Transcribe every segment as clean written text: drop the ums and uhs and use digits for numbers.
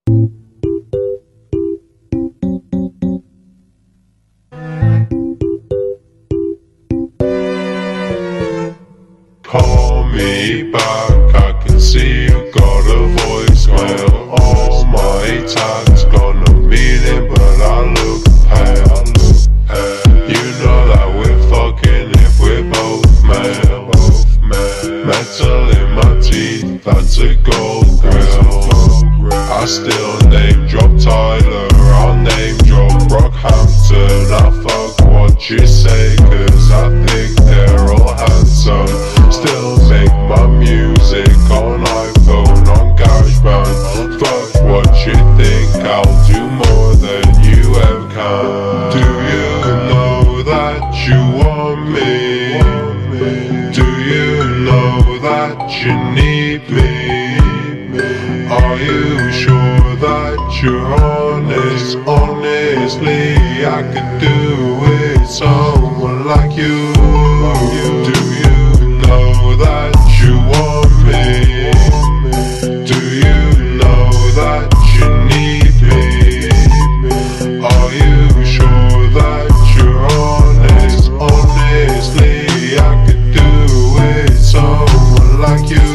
Call me back, I can see you got a voicemail. All my tags got no meaning, but I look pale. You know that we're fucking if we're both male. Metal in my teeth, that's a gold grill. I still name drop Tyler, I'll name drop Brockhampton. I fuck what you say, cause I think they're all handsome. Still make my music on iPhone, on GarageBand. Fuck what you think, I'll do more than you ever can. Do you know that you want me? Do you know that you need me? Are you sure that you're honest? Honestly, I could do with someone like you. Do you know that you want me? Do you know that you need me? Are you sure that you're honest? Honestly, I could do with someone like you.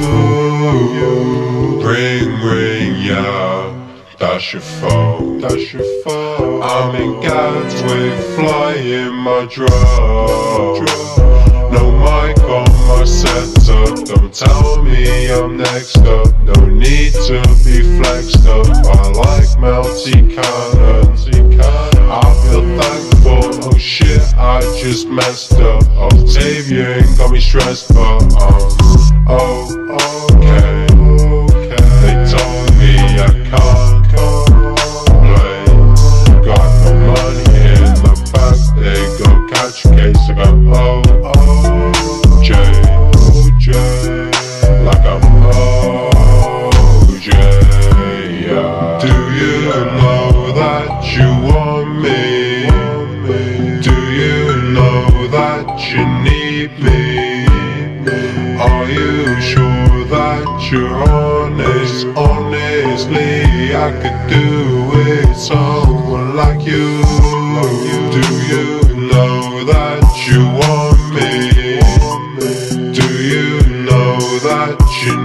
Ring, ring, yeah, that's your phone, that's your phone. I'm in Gatwick, flying my drone. No mic on my setup, don't tell me I'm next up. No need to be flexed up, I like melty cannon. I feel thankful, oh shit, I just messed up. Octavian got me stressed, but okay. They told me I can't play. Got no money in the bank, they go catch a case. I got OJ, like I'm OJ, yeah. Do you know that you want me? Do you know that you need me? Are you sure that you're honest? Honestly, I could do with someone like you. Do you know that you want me? Do you know that you